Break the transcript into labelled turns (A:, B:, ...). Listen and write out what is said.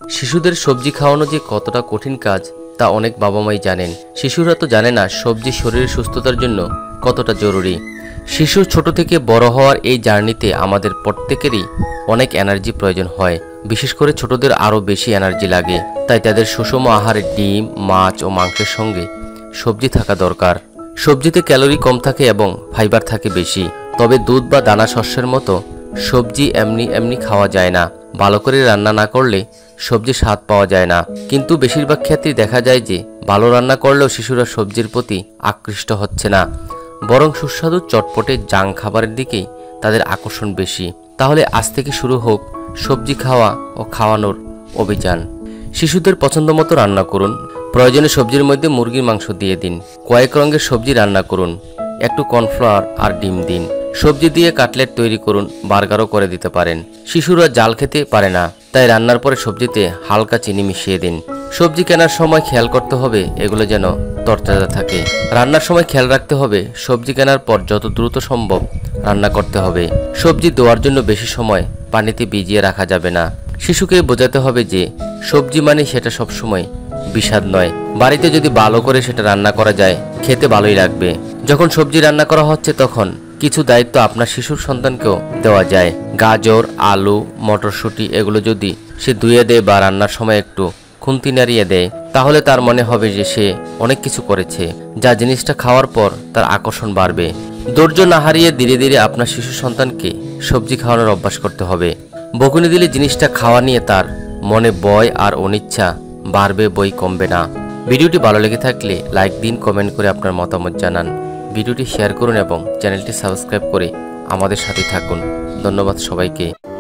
A: শিশুদের সবজি খাওয়ানো যে কতটা কঠিন কাজ তা অনেক বাবা মাই জানেন। শিশুরা তো জানে না সবজি শরীরের সুস্থতার জন্য কতটা জরুরি। শিশু ছোট থেকে বড় হওয়ার এই জার্নিতে আমাদের প্রত্যেকেরই অনেক এনার্জি প্রয়োজন হয়। বিশেষ করে ছোটদের আরও বেশি এনার্জি লাগে। তাই তাদের সুষম আহারে ডিম, মাছ ও মাংসের সঙ্গে সবজি থাকা দরকার। সবজিতে ক্যালোরি কম থাকে এবং ফাইবার থাকে বেশি। তবে দুধ বা দানা শস্যের মতো সবজি এমনি এমনি খাওয়া যায় না। ভালো করে রান্না না করলে সবজির স্বাদ পাওয়া যায় না। কিন্তু বেশিরভাগ ক্ষেত্রেই দেখা যায় যে ভালো রান্না করলেও শিশুরা সবজির প্রতি আকৃষ্ট হচ্ছে না, বরং সুস্বাদু চটপটে জাঙ্ক খাবারের দিকেই তাদের আকর্ষণ বেশি। তাহলে আজ থেকে শুরু হোক সবজি খাওয়া ও খাওয়ানোর অভিযান। শিশুদের পছন্দ মতো রান্না করুন। প্রয়োজনে সবজির মধ্যে মুরগির মাংস দিয়ে দিন। কয়েক রঙের সবজি রান্না করুন। একটু কর্নফ্লাওয়ার আর ডিম দিন। সবজি দিয়ে কাটলেট তৈরি করুন, বার্গারও করে দিতে পারেন। শিশুরা জাল খেতে পারে না, তাই রান্নার পরে সবজিতে হালকা চিনি মিশিয়ে দিন। সবজি কেনার সময় খেয়াল করতে হবে এগুলো যেন তরতাজা থাকে। রান্নার সময় খেয়াল রাখতে হবে সবজি কেনার পর যত দ্রুত সম্ভব রান্না করতে হবে। সবজি দেওয়ার জন্য বেশি সময় পানিতে ভিজিয়ে রাখা যাবে না। শিশুকে বোঝাতে হবে যে সবজি মানে সেটা সবসময় বিষাদ নয়। বাড়িতে যদি ভালো করে সেটা রান্না করা যায় খেতে ভালোই লাগবে। যখন সবজি রান্না করা হচ্ছে তখন কিছু দায়িত্ব আপনার শিশুর সন্তানকেও দেওয়া যায়। গাজর, আলু, মটরশুঁটি এগুলো যদি সে ধুয়ে দেয় বা রান্নার সময় একটু খুন্তি নাড়িয়ে দেয়, তাহলে তার মনে হবে যে সে অনেক কিছু করেছে, যা জিনিসটা খাওয়ার পর তার আকর্ষণ বাড়বে। ধৈর্য না হারিয়ে ধীরে ধীরে আপনার শিশু সন্তানকে সবজি খাওয়ানোর অভ্যাস করতে হবে। বকুনি দিলে জিনিসটা খাওয়া নিয়ে তার মনে ভয় আর অনিচ্ছা বাড়বে, বই কমবে না। ভিডিওটি ভালো লেগে থাকলে লাইক দিন, কমেন্ট করে আপনার মতামত জানান। ভিডিওটি শেয়ার করুন এবং চ্যানেলটি সাবস্ক্রাইব করে আমাদের সাথে থাকুন। ধন্যবাদ সবাইকে।